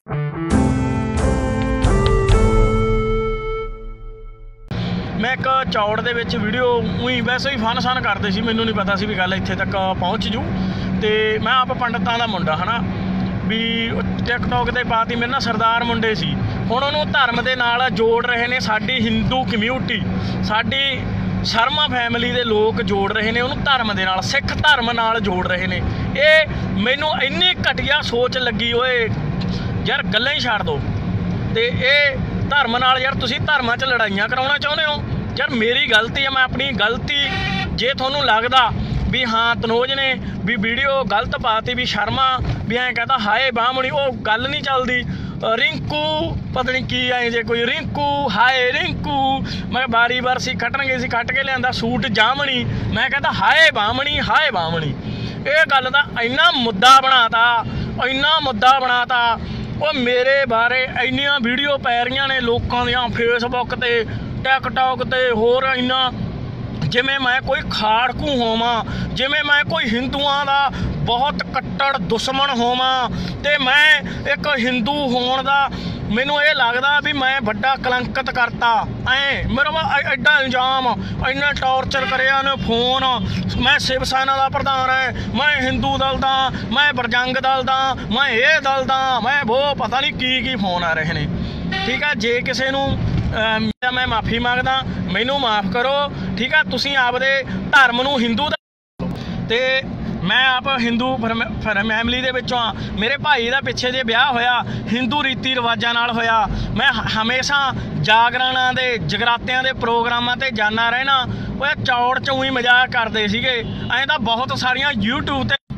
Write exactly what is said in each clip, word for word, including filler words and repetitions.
मैं एक चौड़ दे विच वीडियो उई वैसे ही फन सन करते सी, मैनू नहीं पता सी भी गल इत्थे तक पहुँच जू। तो मैं आप पंडितां दा मुंडा है ना भी टिकटॉक ते पाती मेरे ना सरदार मुंडे सी, हुण उहनूं धर्म दे नाल जोड़ रहे ने साडी हिंदू कम्यूनिटी, साडी शर्मा फैमिली दे लोग जोड़ रहे ने उहनूं धर्म दे नाल, सिख धर्म नाल जोड़ रहे ने। ये मैनूं इन्नी घटिया सोच लगी ओए यार, गल्लां ही छड्ड दो। ते ये धर्म नाल यार तुसीं धर्मां च लड़ाइयां कराउणा चाहुंदे हो यार, मेरी गलती है, मैं अपनी गलती जे तुहानूं लगदा भी हाँ तनोज ने भी वीडियो गलत पाती भी शर्मा भी ऐं कहता हाए बाहमणी, वो गल नहीं चलदी। रिंकू पता नहीं की आए जे कोई रिंकू हाए रिंकू, मैं बारी बार सी कट्टन गई सी, कट के लिया सूट जामणी, मैं कहता हाए बाहमणी हाए बाहमणी। ये गल दा इन्ना मुद्दा बनाता, इन्ना मुद्दा बनाता। वो मेरे बारे इन्नियां वीडियो पै रही ने लोगों दियां फेसबुक ते टिकटॉक ते होर इन्ना जिमें मैं कोई खाड़कू होवां, जिमें मैं कोई हिंदुआं दा बहुत कट्टर दुश्मन होवां, ते मैं एक हिंदू होण दा मैनू ये लगदा भी मैं बड़ा कलंकित करता। ऐ मेरा एडा इल्जाम, इन्ना टॉर्चर करिया ने फोन, मैं शिव सेना का प्रधान है, मैं हिंदू दल दा, मैं बरजंग दल दा, मैं ये दल दा, मैं वो पता नहीं की की फोन आ रहे हैं। ठीक है, जे किसी नूं मैं माफ़ी मंगदा, मैनू माफ़ करो। ठीक है, तुसीं आपदे धर्म नूं हिंदू ते मैं आप हिंदू फैमिली दे विचों हाँ। मेरे भाई का पिछे जे ब्याह होया हिंदू रीति रिवाजां नाल होया। मैं हमेशा जागरणा दे जगरातियां दे प्रोग्रामां ते जाना रहना। वो चौड़ च ही मजाक करते सीगे, ऐं तां बहुत सारियां यूट्यूब ते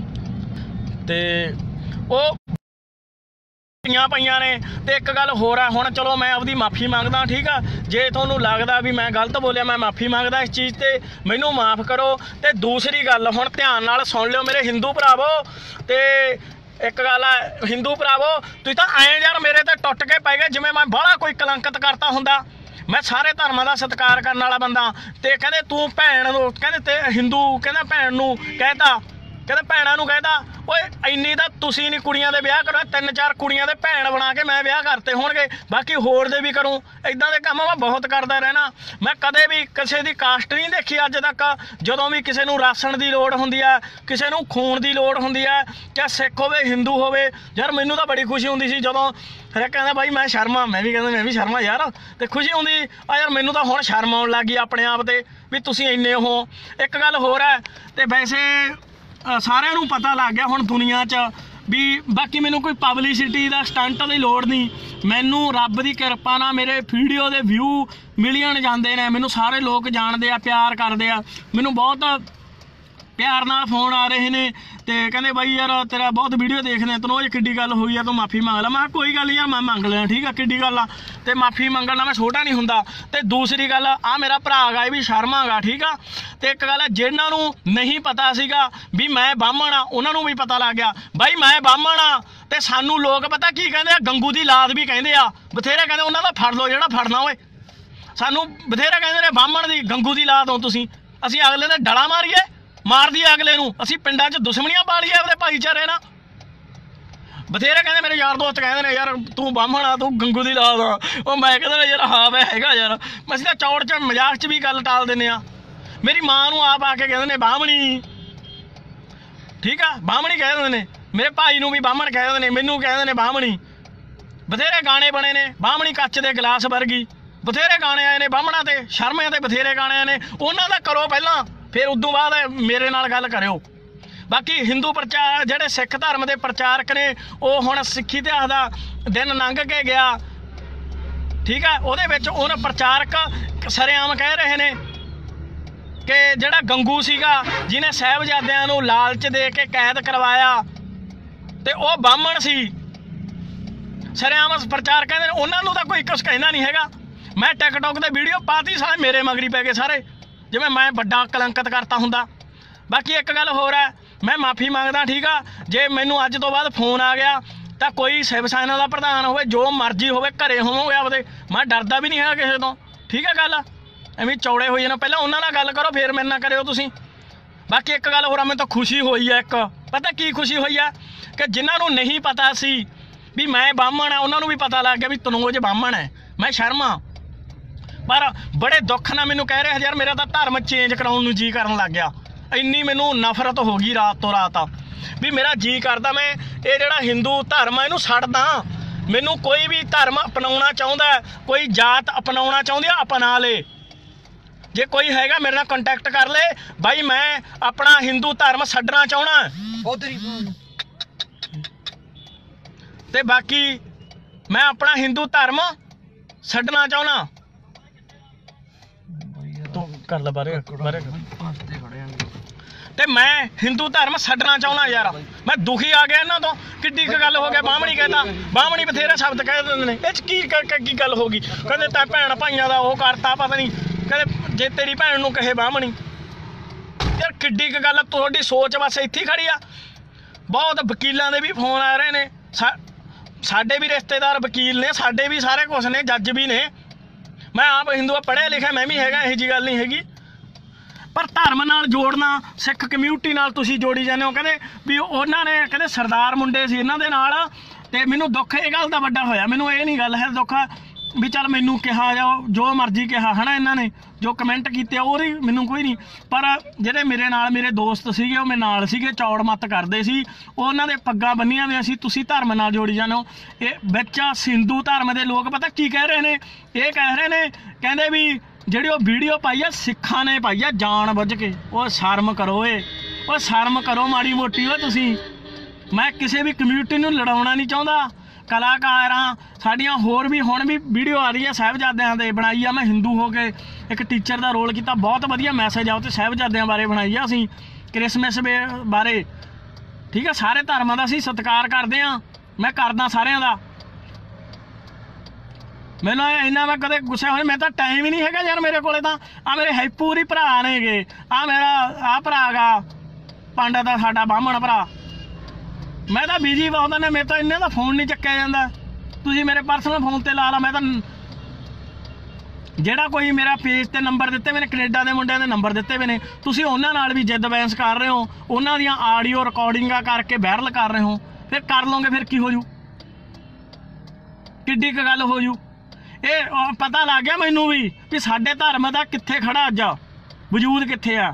ते ओ पईयां ने। तो एक गल होर है, हुण चलो मैं आपदी माफ़ी मंगदा। ठीक है, जे तुहानूं लगदा भी मैं गलत बोलिया, मैं माफ़ी मंगदा इस चीज़ ते, मैनू माफ़ करो। तो दूसरी गल हुण ध्यान नाल सुन लिओ मेरे हिंदू भरावो, तो एक गल है हिंदू भरावो, तुसीं तां ऐं यार मेरे ते टुट के पै गए जिवें मैं बाहला कोई कलंकित करता हुंदा। मैं सारे धर्मां दा सत्कार करन वाला बंदा। ते कहंदे तूं भैण नूं कहंदे ते हिंदू कहंदा भैण नूं कहता, कहते भैणां नूं कहता ओए इन्नी तां तुसीं नहीं कुड़ियां दे ब्याह करो, तीन चार कुड़ियां दे भैण बना के मैं ब्याह करते होणगे, बाकी होर दे भी करूँ। इदां दे काम मैं बहुत करदा रहना। मैं कदे भी किसी दी कास्ट नहीं देखी अज तक। जदों भी किसी नूं राशन दी लोड़ हुंदी है, किसी नूं खून दी लोड़ हुंदी है, चाहे सिख होवे हिंदू होवे, यार मैनूं तां बड़ी खुशी हुंदी सी जदों हर कहंदा भाई मैं शर्मा, मैं भी कहंदा मैं भी शर्मा यार, ते खुशी हुंदी आ यार मैनूं तां हुण शर्म आउण लग गई अपने आप ते भी तुसीं इन्ने हो। एक गल होर है, ते वैसे सारिਆਂ ਨੂੰ पता लग गया हुण दुनिया च भी, बाकी मैनू कोई पबलिसिटी का स्टंट की लोड़ नहीं। मैनू रब की कृपा नाल मेरे वीडियो के व्यू मिलियन जाते हैं, मैनू सारे लोग जानते हैं, प्यार करते हैं, मैनू बहुत प्यार नाल फोन आ रहे हैं। तो कहते भाई यार तेरा बहुत वीडियो देखने तनोज किड्डी गल हुई है, तू माफ़ी मंग ला। मैं कोई गल यार मैं मंग लेना, ठीक है किड्डी गल आ, तो माफ़ी मंगना मैं छोटा नहीं हुंदा। तो दूसरी गल आ मेरा भरा गा भी शर्मा गा, ठीक आ। तो एक गल है जिन्होंने नहीं पता सीगा भी मैं बाहमण आ, उन्होंने भी पता लग गया भाई मैं बाहमण आ। तो सानू लोग पता की कहते हैं, गंगू की लाद भी कहते आ, बथेरे कहते उन्होंने फड़ लो जो फड़ना होए। सानू बथेरे कहते ने बाहमण की गंगू की लाद हो तुसीं, असीं अगले दे डला मारीए मार दिए अगले नूं, असीं पिंडां च दुश्मनियां पा लईए अपने भाईचारे नाल। बथेरे कहते मेरे यार दोस्त कहते हैं यार तू बाहमण आ, तू गंगू की लाद आ। वो मैं कहता यार हाँ मैं हैगा यार, असीं तां चौड़ च मजाक च भी गल टाल दिंदे आ। मेरी माँ नूं आप आके कहते ने बाहमणी, ठीक है बाहमणी कहते ने, मेरे भाई नूं भी बाहमण कहते हैं, मैनू कहते हैं बाहमणी। बथेरे गाने बने ने, बाहमणी कच्च दे गिलास वर्गी, बथेरे गाने आए ने बाहमणां ते शर्मे ते, बथेरे गाने आए ने, उन्हां दा करो पहलां, फिर उदों बाद मेरे नाल गल करियो। बाकी हिंदू प्रचार जिहड़े सिख धर्म के प्रचारक ने, वो हुण सिक्खी इतिहास का दिन लंघ के गया, ठीक है। उहदे विच उन प्रचारक सरेआम कह रहे ने कि जिहड़ा गंगू सीगा जिन्हें साहिबजादियां नूं लालच दे के कैद करवाया, ते वो बाहमण सी। सरेआम प्रचार कहते हैं, उन्होंने तो कोई कुछ कहना नहीं हैगा। मैं टिकटॉक ते वीडियो पाती, सारे मेरे मगरी पै गए सारे, जिवें मैं बड़ा कलंकित करता हुंदा। बाकी एक गल होर है, मैं माफ़ी मंगदा, ठीक आ। जे मैनू अज तो बाद फोन आ गया तो कोई शिव सेना का प्रधान होवे, जो मर्जी होवे, घरे होवोगे आपदे, मैं डरदा भी नहीं है किसी तो, ठीक है। गल एवं चौड़े हो जाना, पहले उन्हां नाल गल करो फिर मेरे नाल करियो तुसीं। बाकी एक गल होर, मैं तो खुशी हुई है, एक पता की खुशी हुई है कि जिन्हां नूं नहीं पता सी ਵੀ ਮੈਂ ਬਾਹਮਣ ਆ, ਉਹਨਾਂ ਨੂੰ ਵੀ ਪਤਾ ਲੱਗ ਗਿਆ ਵੀ ਤਨੋਜ ਬਾਹਮਣ ਹੈ, ਮੈਂ ਸ਼ਰਮਾ। ਪਰ ਬੜੇ ਦੁੱਖ ਨਾਲ ਮੈਨੂੰ ਕਹਿ ਰਿਹਾ ਯਾਰ ਮੇਰਾ ਤਾਂ ਧਰਮ ਚੇਂਜ ਕਰਾਉਣ ਨੂੰ ਜੀ ਕਰਨ ਲੱਗ ਗਿਆ। ਇੰਨੀ ਮੈਨੂੰ ਨਫ਼ਰਤ ਹੋ ਗਈ ਰਾਤ ਤੋਂ ਰਾਤ ਵੀ ਮੇਰਾ ਜੀ ਕਰਦਾ ਮੈਂ ਇਹ ਜਿਹੜਾ ਹਿੰਦੂ ਧਰਮ ਆ ਇਹਨੂੰ ਛੱਡਦਾ। ਮੈਨੂੰ ਕੋਈ ਵੀ ਧਰਮ ਅਪਣਾਉਣਾ ਚਾਹੁੰਦਾ, ਕੋਈ ਜਾਤ ਅਪਣਾਉਣਾ ਚਾਹੁੰਦੀ ਆ ਅਪਣਾ ਲੇ। ਜੇ ਕੋਈ ਹੈਗਾ ਮੇਰੇ ਨਾਲ ਕੰਟੈਕਟ ਕਰ ਲੈ ਬਾਈ, ਮੈਂ ਆਪਣਾ ਹਿੰਦੂ ਧਰਮ ਛੱਡਣਾ ਚਾਹੁੰਦਾ ਤੇ ਬਾਕੀ ਮੈਂ ਆਪਣਾ ਹਿੰਦੂ ਧਰਮ ਛੱਡਣਾ ਚਾਹੁੰਦਾ। ਤੂੰ ਕਰ ਲੈ ਬਾਰੇ ਬਾਰੇ ਤੇ ਮੈਂ ਹਿੰਦੂ ਧਰਮ ਛੱਡਣਾ ਚਾਹੁੰਦਾ ਯਾਰ। ਮੈਂ ਦੁਖੀ ਆ ਗਿਆ ਇਹਨਾਂ ਤੋਂ। ਕਿੱਡੀ ਕੁ ਗੱਲ ਹੋ ਗਿਆ, ਬਾਹਮਣੀ ਕਹਿੰਦਾ, ਬਾਹਮਣੀ ਬਥੇਰੇ ਸ਼ਬਦ ਕਹਿ ਦਿੰਦੇ ਨੇ, ਇਹ 'ਚ ਕੀ ਕੀ ਗੱਲ ਹੋ ਗਈ? ਕਹਿੰਦੇ ਤਾਂ ਭੈਣ ਭਾਈਆਂ ਦਾ ਉਹ ਕਰਤਾ ਪਤਾ ਨਹੀਂ, ਕਹਿੰਦੇ ਜੇ ਤੇਰੀ ਭੈਣ ਨੂੰ ਕਹੇ ਬਾਹਮਣੀ। ਯਾਰ ਕਿੱਡੀ ਕੁ ਗੱਲ, ਤੁਹਾਡੀ ਸੋਚ ਬਸ ਇੱਥੇ ਹੀ ਖੜੀ ਆ। ਬਹੁਤ ਵਕੀਲਾਂ ਦੇ ਵੀ ਫੋਨ ਆ ਰਹੇ ਨੇ, ਸਾ ਸਾਡੇ ਵੀ ਰਿਸ਼ਤੇਦਾਰ ਵਕੀਲ ਨੇ, ਸਾਡੇ ਵੀ ਸਾਰੇ ਕੁਛ ਨੇ, ਜੱਜ ਵੀ ਨੇ। ਮੈਂ ਆਪ ਹਿੰਦੂ ਆ, ਪੜ੍ਹਿਆ ਲਿਖਿਆ ਮੈਂ ਵੀ ਹੈਗਾ, ਇਹੋ ਜਿਹੀ ਗੱਲ ਨਹੀਂ ਹੈਗੀ। ਪਰ ਧਰਮ ਨਾਲ ਜੋੜਨਾ, ਸਿੱਖ ਕਮਿਊਨਿਟੀ ਨਾਲ ਤੁਸੀਂ ਜੋੜੀ ਜਾਂਦੇ ਹੋ। ਕਹਿੰਦੇ ਵੀ ਉਹਨਾਂ ਨੇ ਕਹਿੰਦੇ ਸਰਦਾਰ ਮੁੰਡੇ ਸੀ ਇਹਨਾਂ ਦੇ ਨਾਲ, ਤੇ ਮੈਨੂੰ ਦੁੱਖ ਇਹ ਗੱਲ ਦਾ ਵੱਡਾ ਹੋਇਆ। ਮੈਨੂੰ ਇਹ ਨਹੀਂ ਗੱਲ ਹੈ ਦੁੱਖ ਵੀ ਚੱਲ ਮੈਨੂੰ ਕਿਹਾ ਜਾਓ ਜੋ ਮਰਜ਼ੀ ਕਿਹਾ ਹੈ ਨਾ, ਇਹਨਾਂ ਨੇ ਜੋ ਕਮੈਂਟ ਕੀਤੇ ਉਹਦੀ ਮੈਨੂੰ ਕੋਈ ਨਹੀਂ। ਪਰ ਜਿਹੜੇ ਮੇਰੇ ਨਾਲ ਮੇਰੇ ਦੋਸਤ ਸੀਗੇ ਉਹ ਮੇਰੇ ਨਾਲ ਸੀਗੇ, ਚੌੜ ਮੱਤ ਕਰਦੇ ਸੀ, ਉਹਨਾਂ ਦੇ ਪੱਗਾਂ ਬੰਨੀਆਂ ਵੀ ਅਸੀਂ ਤੁਸੀਂ ਧਰਮ ਨਾਲ ਜੋੜੀ ਜਾਂਦੇ ਹੋ। ਇਹ ਵਿੱਚ ਹਿੰਦੂ ਧਰਮ ਦੇ ਲੋਕ ਪਤਾ ਕੀ ਕਹਿ ਰਹੇ ਨੇ? ਇਹ ਕਹਿ ਰਹੇ ਨੇ, ਕਹਿੰਦੇ ਵੀ ਜਿਹੜੀ ਉਹ ਵੀਡੀਓ ਪਾਈ ਆ ਸਿੱਖਾਂ ਨੇ ਪਾਈ ਆ ਜਾਣ ਬੁੱਝ ਕੇ। ਉਹ ਸ਼ਰਮ ਕਰੋ ਏ, ਉਹ ਸ਼ਰਮ ਕਰੋ ਮਾੜੀ ਮੋਟੀ। ਓ ਤੁਸੀਂ, ਮੈਂ ਕਿਸੇ ਵੀ ਕਮਿਊਨਿਟੀ ਨੂੰ ਲੜਾਉਣਾ ਨਹੀਂ ਚਾਹੁੰਦਾ। ਕਲਾਕਾਰਾਂ ਸਾਡੀਆਂ ਹੋਰ ਵੀ ਹੁਣ ਵੀ ਵੀਡੀਓ ਆ ਰਹੀ ਹੈ ਸਾਹਿਬਜ਼ਾਦਿਆਂ ਦੇ ਬਣਾਈ ਆ। ਮੈਂ ਹਿੰਦੂ ਹੋ ਕੇ ਇੱਕ ਟੀਚਰ ਦਾ ਰੋਲ ਕੀਤਾ, ਬਹੁਤ ਵਧੀਆ ਮੈਸੇਜ ਆ ਉਹ 'ਤੇ ਸਾਹਿਬਜ਼ਾਦਿਆਂ ਬਾਰੇ ਬਣਾਈ ਆ ਅਸੀਂ, ਕ੍ਰਿਸਮਸ ਬਾਰੇ। ਠੀਕ ਆ, ਸਾਰੇ ਧਰਮਾਂ ਦਾ ਅਸੀਂ ਸਤਿਕਾਰ ਕਰਦੇ ਹਾਂ, ਮੈਂ ਕਰਦਾ ਸਾਰਿਆਂ ਦਾ। ਮੈਨੂੰ ਇੰਨਾ ਮੈਂ ਕਦੇ ਗੁੱਸੇ ਹੋਏ, ਮੈਂ ਤਾਂ ਟਾਈਮ ਹੀ ਨਹੀਂ ਹੈਗਾ ਯਾਰ ਮੇਰੇ ਕੋਲੇ। ਤਾਂ ਆ ਮੇਰੇ ਹੈਪੂ ਹੀ ਭਰਾ ਨੇਗੇ, ਆ ਮੇਰਾ ਆ ਭਰਾ ਗਾ ਪਾਂਡਾ ਦਾ ਸਾਡਾ ਬਾਹਮਣ ਭਰਾ। ਮੈਂ ਤਾਂ ਬਿਜੀ ਬਹੁਤ ਨੇ, ਮੇਰੇ ਤੋਂ ਇੰਨੇ ਦਾ ਫੋਨ ਨਹੀਂ ਚੱਕਿਆ ਜਾਂਦਾ। ਤੁਸੀਂ ਮੇਰੇ ਪਰਸਨਲ ਫੋਨ ਤੇ ਲਾ ਲਾ। ਮੈਂ ਤਾਂ ਜਿਹੜਾ ਕੋਈ ਮੇਰਾ ਪੇਜ ਤੇ ਨੰਬਰ ਦਿੱਤੇ ਮੈਨੇ, ਕੈਨੇਡਾ ਦੇ ਮੁੰਡਿਆਂ ਦੇ ਨੰਬਰ ਦਿੱਤੇ ਵੇ ਨੇ, ਤੁਸੀਂ ਉਹਨਾਂ ਨਾਲ ਵੀ ਜਿੱਦ ਬਹਿਸ ਕਰ ਰਹੇ ਹੋ, ਉਹਨਾਂ ਦੀਆਂ ਆਡੀਓ ਰਿਕਾਰਡਿੰਗਾਂ ਕਰਕੇ ਵਾਇਰਲ ਕਰ ਰਹੇ ਹੋ। ਫਿਰ ਕਰ ਲਓਗੇ ਫਿਰ ਕੀ ਹੋ ਜੂ? ਕਿੱਡੀ ਕੁ ਗੱਲ ਹੋ ਜੂ? ਇਹ ਪਤਾ ਲੱਗ ਗਿਆ ਮੈਨੂੰ ਵੀ ਵੀ ਸਾਡੇ ਧਰਮ ਦਾ ਕਿੱਥੇ ਖੜਾ ਅੱਜ, ਵਜੂਦ ਕਿੱਥੇ ਆ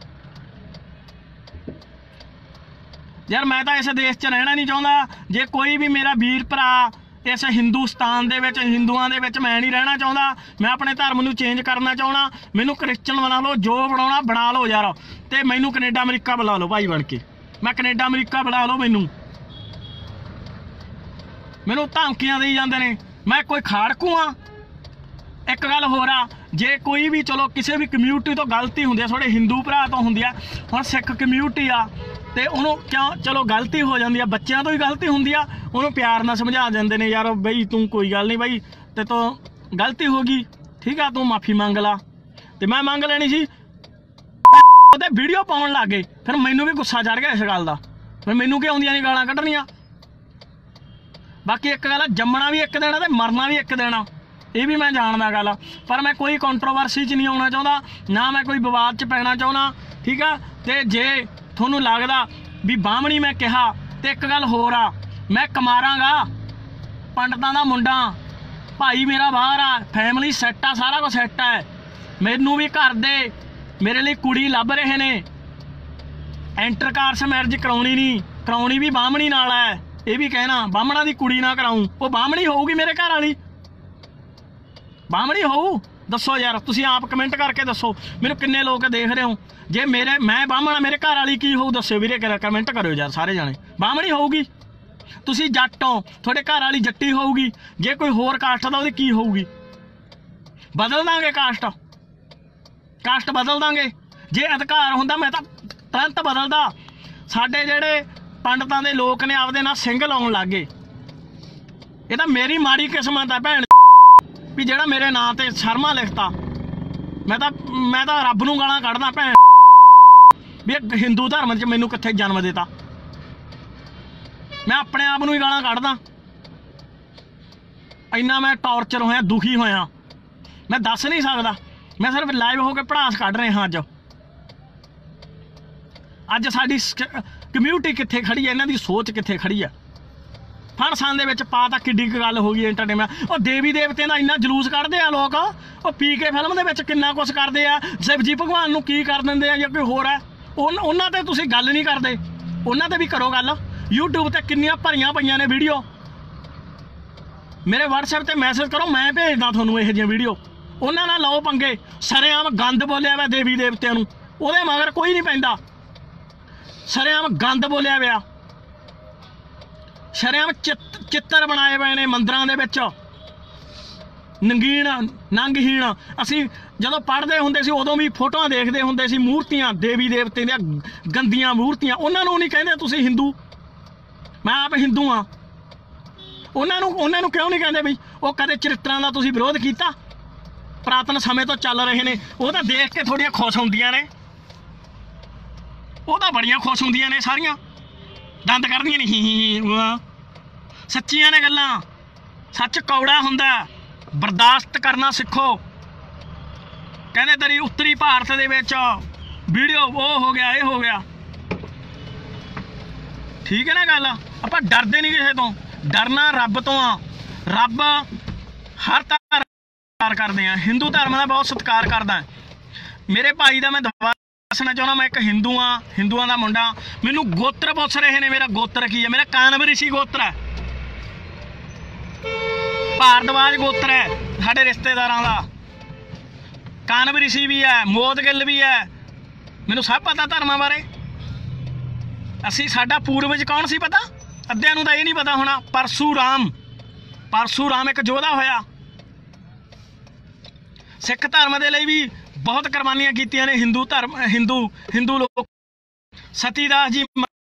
ਯਾਰ। ਮੈਂ ਤਾਂ ਇਸ ਦੇਸ਼ 'ਚ ਰਹਿਣਾ ਨਹੀਂ ਚਾਹੁੰਦਾ। ਜੇ ਕੋਈ ਵੀ ਮੇਰਾ ਵੀਰ ਭਰਾ ਇਸ ਹਿੰਦੁਸਤਾਨ ਦੇ ਵਿੱਚ, ਹਿੰਦੂਆਂ ਦੇ ਵਿੱਚ ਮੈਂ ਨਹੀਂ ਰਹਿਣਾ ਚਾਹੁੰਦਾ। ਮੈਂ ਆਪਣੇ ਧਰਮ ਨੂੰ ਚੇਂਜ ਕਰਨਾ ਚਾਹੁੰਦਾ। ਮੈਨੂੰ ਕ੍ਰਿਸਚਨ ਬਣਾ ਲਓ, ਜੋ ਬਣਾਉਣਾ ਬਣਾ ਲਓ ਯਾਰ। ਤੇ ਮੈਨੂੰ ਕੈਨੇਡਾ ਅਮਰੀਕਾ ਬੁਲਾ ਲਓ ਭਾਈ ਬਣ ਕੇ। ਮੈਂ ਕੈਨੇਡਾ ਅਮਰੀਕਾ ਬੁਲਾ ਲਓ ਮੈਨੂੰ। ਮੈਨੂੰ ਧਮਕੀਆਂ ਦੇਈ ਜਾਂਦੇ ਨੇ, ਮੈਂ ਕੋਈ ਖਾੜਕੂ ਆ? ਇੱਕ ਗੱਲ ਹੋਰ ਆ, ਜੇ ਕੋਈ ਵੀ ਚਲੋ ਕਿਸੇ ਵੀ ਕਮਿਊਨਿਟੀ ਤੋਂ ਗਲਤੀ ਹੁੰਦੀ ਆ, ਤੁਹਾਡੇ ਹਿੰਦੂ ਭਰਾ ਤੋਂ ਹੁੰਦੀ ਆ, ਹੁਣ ਸਿੱਖ ਕਮਿਊਨਿਟੀ ਆ ਤੇ ਉਹਨੂੰ ਕਿਉਂ ਚਲੋ ਗਲਤੀ ਹੋ ਜਾਂਦੀ ਆ, ਬੱਚਿਆਂ ਤੋਂ ਹੀ ਗਲਤੀ ਹੁੰਦੀ ਆ, ਉਹਨੂੰ ਪਿਆਰ ਨਾਲ ਸਮਝਾ ਦਿੰਦੇ ਨੇ ਯਾਰ ਬਈ ਤੂੰ ਕੋਈ ਗੱਲ ਨਹੀਂ ਬਈ ਤੇ ਤੋਂ ਗਲਤੀ ਹੋ ਗਈ, ਠੀਕ ਆ ਤੂੰ ਮਾਫੀ ਮੰਗ ਲਾ। ਤੇ ਮੈਂ ਮੰਗ ਲੈਣੀ ਸੀ, ਉਹਦੇ ਵੀਡੀਓ ਪਾਉਣ ਲੱਗ ਗਏ। ਫਿਰ ਮੈਨੂੰ ਵੀ ਗੁੱਸਾ ਚੜ ਗਿਆ ਇਸ ਗੱਲ ਦਾ, ਫਿਰ ਮੈਨੂੰ ਕੀ ਆਉਂਦੀਆਂ ਨਹੀਂ ਗਾਲਾਂ ਕੱਢਣੀਆਂ। ਬਾਕੀ ਇੱਕ ਗੱਲ ਆ, ਜੰਮਣਾ ਵੀ ਇੱਕ ਦਿਨ ਆ ਤੇ ਮਰਨਾ ਵੀ ਇੱਕ ਦਿਨ ਆ, ਇਹ ਵੀ ਮੈਂ ਜਾਣਦਾ ਗੱਲ। ਪਰ ਮੈਂ ਕੋਈ ਕੰਟਰੋਵਰਸੀ 'ਚ ਨਹੀਂ ਆਉਣਾ ਚਾਹੁੰਦਾ, ਨਾ ਮੈਂ ਕੋਈ ਵਿਵਾਦ 'ਚ ਪੈਣਾ ਚਾਹੁੰਦਾ, ਠੀਕ ਆ। ਤੇ ਜੇ ਤੁਹਾਨੂੰ ਲੱਗਦਾ ਵੀ ਬਾਹਮਣੀ ਮੈਂ ਕਿਹਾ, ਤੇ ਇੱਕ ਗੱਲ ਹੋਰ ਆ, ਮੈਂ ਕਮਾਰਾਂਗਾ, ਪੰਡਤਾਂ ਦਾ ਮੁੰਡਾ, ਭਾਈ ਮੇਰਾ ਬਾਹਰ ਆ, ਫੈਮਿਲੀ ਸੈੱਟ ਆ, ਸਾਰਾ ਕੁਝ ਸੈੱਟ ਹੈ। ਮੈਨੂੰ ਵੀ ਘਰ ਦੇ ਮੇਰੇ ਲਈ ਕੁੜੀ ਲੱਭ ਰਹੇ ਨੇ। ਇੰਟਰਕਾਸਟ ਮੈਰਿਜ ਕਰਾਉਣੀ ਨਹੀਂ, ਕਰਾਉਣੀ ਵੀ ਬਾਹਮਣੀ ਨਾਲ ਹੈ। ਇਹ ਵੀ ਕਹਿਣਾ ਬਾਹਮਣਾ ਦੀ ਕੁੜੀ ਨਾ ਕਰਾਊਂ, ਉਹ ਬਾਹਮਣੀ ਹੋਊਗੀ ਮੇਰੇ ਘਰ ਵਾਲੀ, ਬਾਹਮਣੀ ਹੋਊ। ਦੱਸੋ ਯਾਰ, ਤੁਸੀਂ ਆਪ ਕਮੈਂਟ ਕਰਕੇ ਦੱਸੋ ਮੈਨੂੰ ਕਿੰਨੇ ਲੋਕ ਦੇਖ ਰਹੇ ਹੋ। ਜੇ ਮੇਰੇ ਮੈਂ ਬਾਹਮਣਾ, ਮੇਰੇ ਘਰ ਵਾਲੀ ਕੀ ਹੋਊ ਦੱਸਿਓ ਵੀਰੇ, ਕਮੈਂਟ ਕਰਿਓ ਯਾਰ ਸਾਰੇ ਜਾਣੇ। ਬਾਹਮਣੀ ਹੋਊਗੀ। ਤੁਸੀਂ ਜੱਟ ਹੋ, ਤੁਹਾਡੇ ਘਰ ਵਾਲੀ ਜੱਟੀ ਹੋਊਗੀ। ਜੇ ਕੋਈ ਹੋਰ ਕਾਸਟ ਦਾ ਉਹਦੀ ਕੀ ਹੋਊਗੀ? ਬਦਲ ਦਾਂਗੇ ਕਾਸਟ, ਕਾਸਟ ਬਦਲ ਦਾਂਗੇ। ਜੇ ਅਧਿਕਾਰ ਹੁੰਦਾ ਮੈਂ ਤਾਂ ਤੁਰੰਤ ਬਦਲਦਾ। ਸਾਡੇ ਜਿਹੜੇ ਪੰਡਤਾਂ ਦੇ ਲੋਕ ਨੇ ਆਪਦੇ ਨਾਲ ਸਿੰਘ ਲਾਉਣ ਲੱਗ ਗਏ। ਇਹ ਤਾਂ ਮੇਰੀ ਮਾੜੀ ਕਿਸਮਤ ਆ ਭੈਣ ਵੀ ਜਿਹੜਾ ਮੇਰੇ ਨਾਂ ਤੇ ਸ਼ਰਮਾ ਲਿਖਤਾ। ਮੈਂ ਤਾਂ ਮੈਂ ਤਾਂ ਰੱਬ ਨੂੰ ਗਾਲਾਂ ਕੱਢਦਾ ਭੈਣ ਵੀ ਹਿੰਦੂ ਧਰਮ 'ਚ ਮੈਨੂੰ ਕਿੱਥੇ ਜਨਮ ਦਿੱਤਾ। ਮੈਂ ਆਪਣੇ ਆਪ ਨੂੰ ਹੀ ਗਾਲਾਂ ਕੱਢਦਾ। ਇੰਨਾ ਮੈਂ ਟੌਰਚਰ ਹੋਇਆ, ਦੁਖੀ ਹੋਇਆ, ਮੈਂ ਦੱਸ ਨਹੀਂ ਸਕਦਾ। ਮੈਂ ਸਿਰਫ ਲਾਈਵ ਹੋ ਕੇ ਭੜਾਸ ਕੱਢ ਰਿਹਾ ਅੱਜ। ਅੱਜ ਸਾਡੀ ਕਮਿਊਨਿਟੀ ਕਿੱਥੇ ਖੜੀ ਹੈ, ਇਹਨਾਂ ਦੀ ਸੋਚ ਕਿੱਥੇ ਖੜੀ ਆ। ਫਣਸਾਂ ਦੇ ਵਿੱਚ ਪਾ ਤਾਂ ਕਿੱਡੀ ਕੁ ਗੱਲ ਹੋ ਗਈ ਐਂਟਰਟੇਨਮੈਂਟ। ਉਹ ਦੇਵੀ ਦੇਵਤਿਆਂ ਦਾ ਇੰਨਾ ਜਲੂਸ ਕੱਢਦੇ ਆ ਲੋਕ, ਉਹ ਪੀ ਕੇ ਫਿਲਮ ਦੇ ਵਿੱਚ ਕਿੰਨਾ ਕੁਛ ਕਰਦੇ ਆ, ਸ਼ਿਵਜੀ ਭਗਵਾਨ ਨੂੰ ਕੀ ਕਰ ਦਿੰਦੇ ਆ ਜਾਂ ਕੋਈ ਹੋਰ ਹੈ, ਉਹਨਾਂ ਤੇ ਤੁਸੀਂ ਗੱਲ ਨਹੀਂ ਕਰਦੇ, ਉਹਨਾਂ ਤੇ ਵੀ ਕਰੋ ਗੱਲ। YouTube ਤੇ ਕਿੰਨੀਆਂ ਭਰੀਆਂ ਪਈਆਂ ਨੇ ਵੀਡੀਓ, ਮੇਰੇ WhatsApp ਤੇ ਮੈਸੇਜ ਕਰੋ, ਮੈਂ ਭੇਜਦਾ ਤੁਹਾਨੂੰ ਇਹੋ ਜਿਹੀਆਂ ਵੀਡੀਓ। ਉਹਨਾਂ ਨਾਲ ਲਓ ਪੰਗੇ, ਸਰੇਆਮ ਗੰਦ ਬੋਲਿਆ ਵਾ ਦੇਵੀ ਦੇਵਤਿਆਂ ਨੂੰ, ਉਹਦੇ ਮਗਰ ਕੋਈ ਨਹੀਂ ਪੈਂਦਾ। ਸਰੇਆਮ ਗੰਦ ਬੋਲਿਆ ਪਿਆ, ਸ਼ਰੇਆਮ ਚਿੱਤ ਚਿੱਤਰ ਬਣਾਏ ਪਏ ਨੇ ਮੰਦਰਾਂ ਦੇ ਵਿੱਚ, ਨੰਗੀਨ ਨੰਗਹੀਣ। ਅਸੀਂ ਜਦੋਂ ਪੜ੍ਹਦੇ ਹੁੰਦੇ ਸੀ ਉਦੋਂ ਵੀ ਫੋਟੋਆਂ ਦੇਖਦੇ ਹੁੰਦੇ ਸੀ, ਮੂਰਤੀਆਂ ਦੇਵੀ ਦੇਵਤੇ ਦੀਆਂ ਗੰਦੀਆਂ ਮੂਰਤੀਆਂ। ਉਹਨਾਂ ਨੂੰ ਨਹੀਂ ਕਹਿੰਦੇ ਤੁਸੀਂ ਹਿੰਦੂ, ਮੈਂ ਆਪ ਹਿੰਦੂ ਹਾਂ। ਉਹਨਾਂ ਨੂੰ ਉਹਨਾਂ ਨੂੰ ਕਿਉਂ ਨਹੀਂ ਕਹਿੰਦੇ ਬਈ ਉਹ ਕਦੇ ਚਰਿੱਤਰਾਂ ਦਾ ਤੁਸੀਂ ਵਿਰੋਧ ਕੀਤਾ? ਪੁਰਾਤਨ ਸਮੇਂ ਤੋਂ ਚੱਲ ਰਹੇ ਨੇ, ਉਹ ਤਾਂ ਦੇਖ ਕੇ ਥੋੜ੍ਹੀਆਂ ਖੁਸ਼ ਹੁੰਦੀਆਂ ਨੇ, ਉਹ ਤਾਂ ਬੜੀਆਂ ਖੁਸ਼ ਹੁੰਦੀਆਂ ਨੇ, ਸਾਰੀਆਂ ਦੰਦ ਕਰਦੀਆਂ ਨਹੀਂ। ਸੱਚੀਆਂ ਨੇ ਗੱਲਾਂ, ਸੱਚ ਕੌੜਾ ਹੁੰਦਾ, ਬਰਦਾਸ਼ਤ ਕਰਨਾ ਸਿੱਖੋ। ਕਹਿੰਦੇ ਤੇਰੀ ਉੱਤਰੀ ਭਾਰਤ ਦੇ ਵਿੱਚ ਵੀਡੀਓ ਉਹ ਹੋ ਗਿਆ, ਇਹ ਹੋ ਗਿਆ, ਠੀਕ ਹੈ ਨਾ ਗੱਲ। ਆਪਾਂ ਡਰਦੇ ਨਹੀਂ ਕਿਸੇ ਤੋਂ, ਡਰਨਾ ਰੱਬ ਤੋਂ ਆ। ਰੱਬ ਹਰ ਧਰਮ ਕਰਦੇ ਆ, ਹਿੰਦੂ ਧਰਮ ਦਾ ਬਹੁਤ ਸਤਿਕਾਰ ਕਰਦਾ। ਮੇਰੇ ਭਾਈ ਦਾ ਮੈਂ ਦੁਬਾਰਾ ਦੱਸਣਾ ਚਾਹੁੰਦਾ, ਮੈਂ ਇੱਕ ਹਿੰਦੂ ਹਾਂ, ਹਿੰਦੂਆਂ ਦਾ ਮੁੰਡਾ। ਮੈਨੂੰ ਗੋਤਰ ਪੁੱਛ ਰਹੇ ਨੇ, ਮੇਰਾ ਗੋਤਰ ਕੀ ਹੈ? ਮੇਰਾ ਕਾਨਵ ਰਿਸ਼ੀ ਗੋਤਰ ਹੈ, ਭਾਰਦਵਾਜ ਗੋਤਰ ਹੈ ਸਾਡੇ ਰਿਸ਼ਤੇਦਾਰਾਂ ਦਾ। ਕਾਨਵ ਰਿਸ਼ੀ ਵੀ ਹੈ, ਮੋਦਗਿੱਲ ਵੀ ਹੈ, ਮੈਨੂੰ ਸਭ ਪਤਾ ਧਰਮਾਂ ਬਾਰੇ। ਅਸੀਂ ਸਾਡਾ ਪੂਰਵਜ ਕੌਣ ਸੀ ਪਤਾ? ਅੱਧਿਆਂ ਨੂੰ ਤਾਂ ਇਹ ਨਹੀਂ ਪਤਾ ਹੋਣਾ। ਪਰਸ਼ੂਰਾਮ, ਪਰਸ਼ੂਰਾਮ ਇੱਕ ਯੋਧਾ ਹੋਇਆ, ਸਿੱਖ ਧਰਮ ਦੇ ਲਈ ਵੀ ਬਹੁਤ ਕੁਰਬਾਨੀਆਂ ਕੀਤੀਆਂ ਨੇ। ਹਿੰਦੂ ਧਰਮ ਹਿੰਦੂ ਹਿੰਦੂ ਲੋਕ, ਸਤੀਦਾਸ ਜੀ,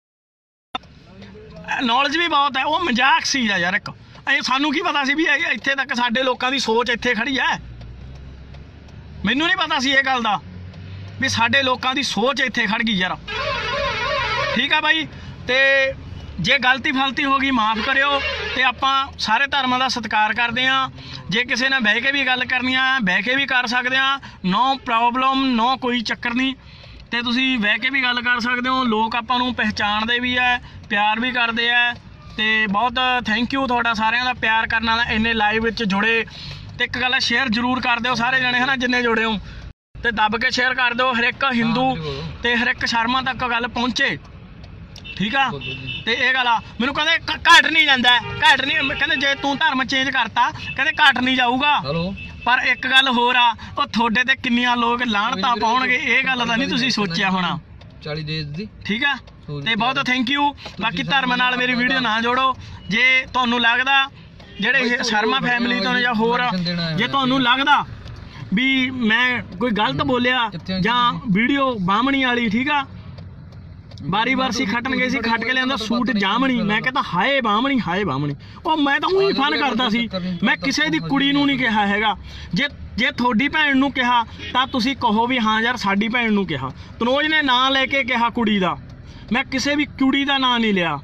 ਨੌਲੇਜ ਵੀ ਬਹੁਤ ਹੈ। ਉਹ ਮਜ਼ਾਕ ਸੀ ਯਾਰ ਇੱਕ, ਅਸੀਂ ਸਾਨੂੰ ਕੀ ਪਤਾ ਸੀ ਵੀ ਇੱਥੇ ਤੱਕ ਸਾਡੇ ਲੋਕਾਂ ਦੀ ਸੋਚ ਇੱਥੇ ਖੜੀ ਹੈ। ਮੈਨੂੰ ਨਹੀਂ ਪਤਾ ਸੀ ਇਹ ਗੱਲ ਦਾ ਵੀ ਸਾਡੇ ਲੋਕਾਂ ਦੀ ਸੋਚ ਇੱਥੇ ਖੜ ਗਈ ਯਾਰ, ਠੀਕ ਆ ਬਾਈ। ਤੇ ਜੇ ਗਲਤੀ ਫਲਤੀ ਹੋ ਗਈ ਮਾफ़ ਕਰਿਓ। ਤੇ ਆਪਾਂ ਸਾਰੇ ਧਰਮਾਂ ਦਾ ਸਤਿਕਾਰ ਕਰਦੇ ਹਾਂ। ਜੇ ਕਿਸੇ ਨੇ ਬਹਿ ਕੇ ਵੀ ਗੱਲ ਕਰਨੀ ਆ ਬਹਿ ਕੇ ਵੀ ਕਰ ਸਕਦੇ ਹਾਂ, ਨੋ ਪ੍ਰੋਬਲਮ, ਨੋ ਕੋਈ ਚੱਕਰ ਨਹੀਂ। ਤੇ ਤੁਸੀਂ ਬਹਿ ਕੇ ਵੀ ਗੱਲ ਕਰ ਸਕਦੇ ਹੋ। ਲੋਕ ਆਪਾਂ ਨੂੰ ਪਹਿਚਾਣਦੇ ਵੀ ਹੈ, ਪਿਆਰ ਵੀ ਕਰਦੇ ਆ। ਤੇ ਬਹੁਤ ਥੈਂਕ ਯੂ ਤੁਹਾਡਾ ਸਾਰਿਆਂ ਦਾ ਪਿਆਰ ਕਰਨ ਵਾਲਾ, ਇੰਨੇ ਲਾਈਵ ਵਿੱਚ ਜੁੜੇ। ਤੇ ਇੱਕ ਗੱਲ ਹੈ, ਸ਼ੇਅਰ ਜ਼ਰੂਰ ਕਰ ਦਿਓ ਸਾਰੇ ਜਣੇ, ਹੈ ਨਾ, ਜਿੰਨੇ ਜੁੜੇ ਹੋ। ਤੇ ਦੱਬ ਕੇ ਸ਼ੇਅਰ ਕਰ ਦਿਓ, ਹਰ ਇੱਕ ਹਿੰਦੂ ਤੇ ਹਰ ਇੱਕ ਸ਼ਰਮਾ ਤੱਕ ਗੱਲ ਪਹੁੰਚੇ, ਠੀਕ ਆ। ਤੇ ਇਹ ਗੱਲ ਆ, ਮੈਨੂੰ ਕਹਿੰਦੇ ਘੱਟ ਨਹੀਂ ਜਾਂਦਾ, ਘੱਟ ਨਹੀਂ, ਕਹਿੰਦੇ ਜੇ ਤੂੰ ਧਰਮ ਚੇਂਜ ਕਰਤਾ ਕਹਿੰਦੇ ਘੱਟ ਨਹੀਂ ਜਾਊਗਾ। ਪਰ ਇੱਕ ਗੱਲ ਹੋਰ ਆ, ਉਹ ਤੁਹਾਡੇ ਤੇ ਕਿੰਨੀਆਂ ਲੋਕ ਲਾਹਣਤਾਂ ਪਾਉਣਗੇ, ਇਹ ਗੱਲ ਦਾ ਨਹੀਂ ਤੁਸੀਂ ਸੋਚਿਆ ਹੋਣਾ, ਠੀਕ ਆ। ਤੇ ਬਹੁਤ ਥੈਂਕ ਯੂ। ਬਾਕੀ ਧਰਮ ਨਾਲ ਮੇਰੀ ਵੀਡੀਓ ਨਾ ਜੋੜੋ। ਜੇ ਤੁਹਾਨੂੰ ਲੱਗਦਾ ਜਿਹੜੇ ਸ਼ਰਮਾ ਫੈਮਿਲੀ ਤੋਂ ਜਾਂ ਹੋਰ, ਜੇ ਤੁਹਾਨੂੰ ਲੱਗਦਾ ਵੀ ਮੈਂ ਕੋਈ ਗਲਤ ਬੋਲਿਆ ਜਾਂ ਵੀਡੀਓ ਬਾਹਮਣੀ ਵਾਲੀ, ਠੀਕ ਆ, ਬਾਰੀ ਬਾਰਸੀ ਖੱਟਣ ਗਏ ਸੀ, ਖੱਟ ਕੇ ਲਿਆਂਦਾ ਸੂਟ ਜਾਮਣੀ, ਮੈਂ ਕਹਿੰਦਾ ਹਾਏ ਬਾਹਮਣੀ, ਹਾਏ ਬਾਹਮਣੀ। ਉਹ ਮੈਂ ਤਾਂ ਉਹੀ ਫਨ ਕਰਦਾ ਸੀ, ਮੈਂ ਕਿਸੇ ਦੀ ਕੁੜੀ ਨੂੰ ਨਹੀਂ ਕਿਹਾ ਹੈਗਾ। ਜੇ ਜੇ ਤੁਹਾਡੀ ਭੈਣ ਨੂੰ ਕਿਹਾ ਤਾਂ ਤੁਸੀਂ ਕਹੋ ਵੀ ਹਾਂ ਯਾਰ ਸਾਡੀ ਭੈਣ ਨੂੰ ਕਿਹਾ। ਤਨੋਜ ਨੇ ਨਾਂ ਲੈ ਕੇ ਕਿਹਾ ਕੁੜੀ ਦਾ, ਮੈਂ ਕਿਸੇ ਵੀ ਕੁੜੀ ਦਾ ਨਾਂ ਨਹੀਂ ਲਿਆ,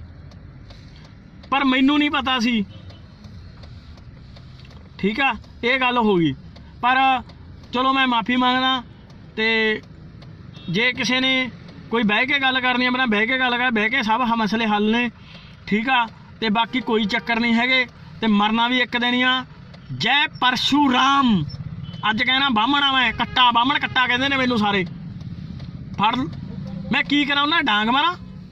ਪਰ ਮੈਨੂੰ ਨਹੀਂ ਪਤਾ ਸੀ, ਠੀਕ ਆ। ਇਹ ਗੱਲ ਹੋ ਗਈ, ਪਰ ਚਲੋ ਮੈਂ ਮਾफ़ੀ ਮੰਗਦਾ। ਤੇ ਜੇ ਕਿਸੇ ਨੇ ਕੋਈ ਬਹਿ ਕੇ ਗੱਲ ਕਰਨੀ ਹੈ, ਮੈਂ ਬਹਿ ਕੇ ਗੱਲ ਕਰ, ਬਹਿ ਕੇ ਸਭ ਮਸਲੇ ਹੱਲ ਨੇ, ਠੀਕ ਆ। ਤੇ ਬਾਕੀ ਕੋਈ ਚੱਕਰ ਨਹੀਂ ਹੈਗੇ, ਤੇ ਮਰਨਾ ਵੀ ਇੱਕ ਦਿਨ ਆ। ਜੈ ਪਰਸ਼ੂਰਾਮ। ਅੱਜ ਕਹਿਣਾ ਬਾਹਮਣਾ, ਮੈਂ ਕੱਟਾ, ਬਾਹਮਣ ਕੱਟਾ ਕਹਿੰਦੇ ਨੇ ਮੈਨੂੰ ਸਾਰੇ। ਫੜ ਮੈਂ ਕੀ ਕਰਾਂ, ਉਹਨਾਂ ਡਾਂਗ ਮਾਰਾਂ?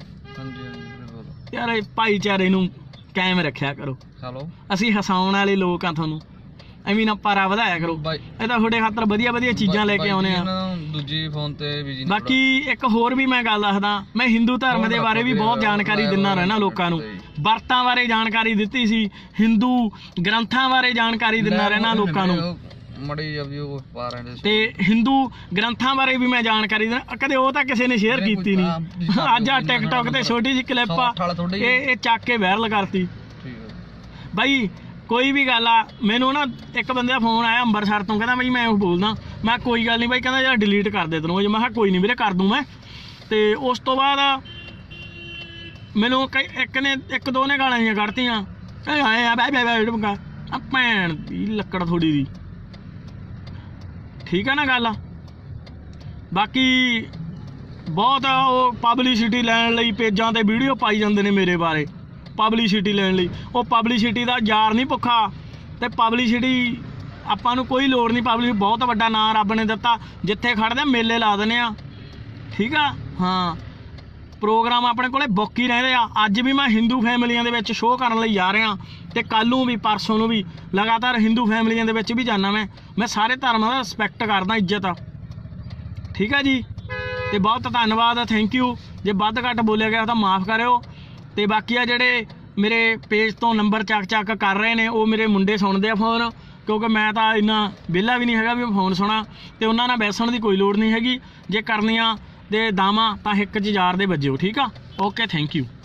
ਯਾਰ ਭਾਈਚਾਰੇ ਨੂੰ ਕਾਇਮ ਰੱਖਿਆ ਕਰੋ। ਅਸੀਂ ਹਸਾਉਣ ਵਾਲੇ ਲੋਕ ਆ, ਤੁਹਾਨੂੰ ਐਵੇਂ ਨਾ ਪਾਰਾ ਵਧਾਇਆ ਕਰੋ। ਇਹ ਤਾਂ ਤੁਹਾਡੇ ਖਾਤਰ ਵਧੀਆ ਵਧੀਆ ਚੀਜ਼ਾਂ ਲੈ ਕੇ ਆਉਣੇ ਆ। ਦੂਜੀ ਫੋਨ ਤੇ ਬਾਕੀ ਇੱਕ ਹੋਰ ਵੀ ਮੈਂ ਗੱਲ ਦੱਸਦਾ, ਮੈਂ ਹਿੰਦੂ ਧਰਮ ਦੇ ਬਾਰੇ ਵੀ ਬਹੁਤ ਜਾਣਕਾਰੀ ਦਿੰਦਾ ਰਹਿਣਾ ਲੋਕਾਂ ਨੂੰ। ਵਰਤਾਂ ਬਾਰੇ ਜਾਣਕਾਰੀ ਦਿੱਤੀ ਸੀ, ਹਿੰਦੂ ਗ੍ਰੰਥਾਂ ਬਾਰੇ ਜਾਣਕਾਰੀ ਦਿੰਦਾ ਰਹਿਣਾ ਲੋਕਾਂ ਨੂੰ। ਤੇ ਹਿੰਦੂ ਗ੍ਰੰਥਾਂ ਬਾਰੇ ਵੀ ਮੈਂ ਜਾਣਕਾਰੀ ਦਿੰਦਾ, ਕਦੇ ਉਹ ਤਾਂ ਕਿਸੇ ਨੇ ਸ਼ੇਅਰ ਕੀਤੀ ਨਹੀਂ। ਅੱਜ ਆ ਟਿਕਟੋਕ ਤੇ ਛੋਟੀ ਜਿਹੀ ਕਲਿੱਪ ਆ, ਇਹ ਇਹ ਚੱਕ ਕੇ ਵਾਇਰਲ ਕਰਤੀ ਬਾਈ। ਕੋਈ ਵੀ ਗੱਲ ਆ, ਮੈਨੂੰ ਨਾ ਇੱਕ ਬੰਦੇ ਦਾ ਫੋਨ ਆਇਆ ਅੰਮ੍ਰਿਤਸਰ ਤੋਂ, ਕਹਿੰਦਾ ਬਈ ਮੈਂ ਉਹ ਬੋਲਦਾ। ਮੈਂ ਕੋਈ ਗੱਲ ਨਹੀਂ ਬਾਈ, ਕਹਿੰਦਾ ਯਾਰ ਡਿਲੀਟ ਕਰ ਦੇ ਤੈਨੂੰ। ਮੈਂ ਕਿਹਾ ਕੋਈ ਨਹੀਂ ਵੀਰੇ, ਕਰ ਦੂੰ ਮੈਂ। ਤੇ ਉਸ ਤੋਂ ਬਾਅਦ ਮੈਨੂੰ ਕਈ ਇੱਕ ਨੇ ਇੱਕ ਦੋ ਨੇ ਗਾਲਾਂ ਜਿਹੀਆਂ ਕੱਢਤੀਆਂ, ਆਏ ਆ ਬੈ ਬੈ ਆ ਭੈਣ ਦੀ ਲੱਕੜ ਥੋੜੀ ਦੀ, ਠੀਕ ਆ ਨਾ ਗੱਲ। ਬਾਕੀ ਬਹੁਤ ਉਹ ਪਬਲਿਸਿਟੀ ਲੈਣ ਲਈ ਪੇਜਾਂ ਤੇ ਵੀਡੀਓ ਪਾਈ ਜਾਂਦੇ ਨੇ ਮੇਰੇ ਬਾਰੇ, ਪਬਲਿਸਿਟੀ ਲੈਣ ਲਈ। ਉਹ ਪਬਲਿਸਿਟੀ ਦਾ ਯਾਰ ਨਹੀਂ ਭੁੱਖਾ, ਤੇ ਪਬਲਿਸਿਟੀ ਆਪਾਂ ਨੂੰ ਕੋਈ ਲੋੜ ਨਹੀਂ। ਪਬਲਿਸਿਟੀ ਬਹੁਤ ਵੱਡਾ ਨਾਂ ਰੱਬ ਨੇ ਦਿੱਤਾ, ਜਿੱਥੇ ਖੜਦੇ ਮੇਲੇ ਲਾ ਦਿੰਦੇ ਆ, ਠੀਕ ਆ। ਹਾਂ, ਪ੍ਰੋਗਰਾਮ ਆਪਣੇ ਕੋਲੇ ਬੁੱਕ ਹੀ ਰਹਿੰਦੇ ਆ। ਅੱਜ ਵੀ ਮੈਂ ਹਿੰਦੂ ਫੈਮਲੀਆਂ ਦੇ ਵਿੱਚ ਸ਼ੋਅ ਕਰਨ ਲਈ ਜਾ ਰਿਹਾ, ਤੇ ਕੱਲ੍ਹ ਨੂੰ ਵੀ, ਪਰਸੋਂ ਨੂੰ ਵੀ ਲਗਾਤਾਰ ਹਿੰਦੂ ਫੈਮਲੀਆਂ ਦੇ ਵਿੱਚ ਵੀ ਜਾਂਦਾ। ਮੈਂ ਮੈਂ ਸਾਰੇ ਧਰਮਾਂ ਦਾ ਰਿਸਪੈਕਟ ਕਰਦਾ, ਇੱਜ਼ਤ, ਠੀਕ ਆ ਜੀ। ਤੇ ਬਹੁਤ ਧੰਨਵਾਦ, ਥੈਂਕ ਯੂ। ਜੇ ਵੱਧ ਘੱਟ ਬੋਲਿਆ ਗਿਆ ਤਾਂ ਮਾफ़ ਕਰਿਓ। ਤੇ ਬਾਕੀ ਆ ਜਿਹੜੇ ਮੇਰੇ ਪੇਜ ਤੋਂ ਨੰਬਰ ਚੱਕ ਚੱਕ ਕਰ ਰਹੇ ਨੇ, ਉਹ ਮੇਰੇ ਮੁੰਡੇ ਸੁਣਦੇ ਆ ਫੋਨ, ਕਿਉਂਕਿ ਮੈਂ ਤਾਂ ਇੰਨਾ ਵਿਹਲਾ ਵੀ ਨਹੀਂ ਹੈਗਾ ਵੀ ਮੈਂ ਫੋਨ ਸੁਣਾ। ਤੇ ਉਹਨਾਂ ਨਾਲ ਬੈਸਣ ਦੀ ਕੋਈ ਲੋੜ ਨਹੀਂ ਹੈਗੀ। ਜੇ ਕਰਨੀਆਂ ਦੇ ਦਾਵਾਂ ਤਾਂ ਇੱਕ 'ਚ ਯਾਰ ਦੇ ਵੱਜਿਓ, ਠੀਕ ਆ। Okay, thank you.